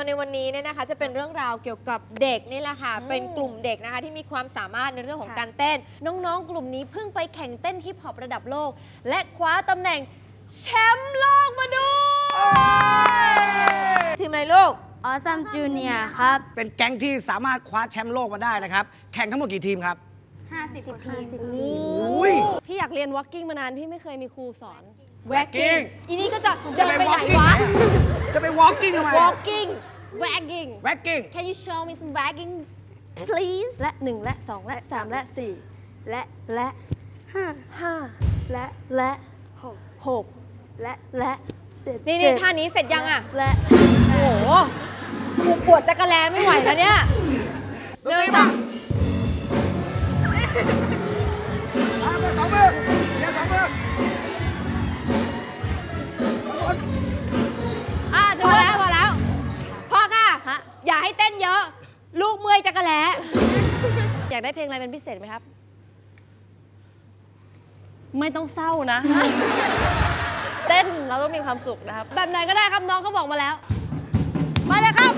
ในวันนี้เนี่ยนะคะจะเป็นเรื่องราวเกี่ยวกับเด็กนี่แหละค่ะเป็นกลุ่มเด็กนะคะที่มีความสามารถในเรื่องของการเต้นน้องๆกลุ่มนี้เพิ่งไปแข่งเต้นฮิปฮอประดับโลกและคว้าตำแหน่งแชมป์โลกมาด้วยทีมอะไรลูก Awesome Junior ครับเป็นแก๊งที่สามารถคว้าแชมป์โลกมาได้นะครับ แข่งทั้งหมดกี่ทีมครับ 50 กว่าทีมอุ้ยพี่อยากเรียน walking มานานพี่ไม่เคยมีครูสอน Wagging อีนี่ก็จะเดินไปไหนวะจะไป walking ทำไม walking wagging wagging Can you show me some wagging please และ1และ2และ3และ4และ5และ6และนี่ท่านี้เสร็จยังอ่ะและโอ้โหกูปวดจักรแลไม่ไหวแล้วเนี่ยเดินจ้ะสองมือเดี๋ยวสองมือพอแล้วพ่อค่ะอย่าให้เต้นเยอะลูกเมื่อยจักรแลอยากได้เพลงอะไรเป็นพิเศษไหมครับไม่ต้องเศร้านะเต้นเราต้องมีความสุขนะครับแบบไหนก็ได้ครับน้องเขาบอกมาแล้วมาเลยครับ